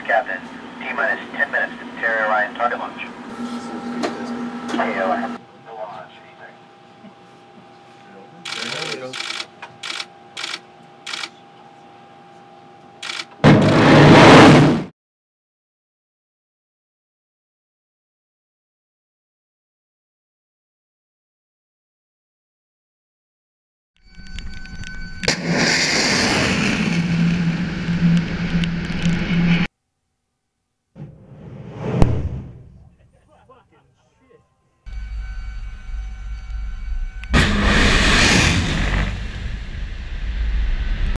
Captain. T-minus 10 minutes to Terry Ryan target launch. KOM.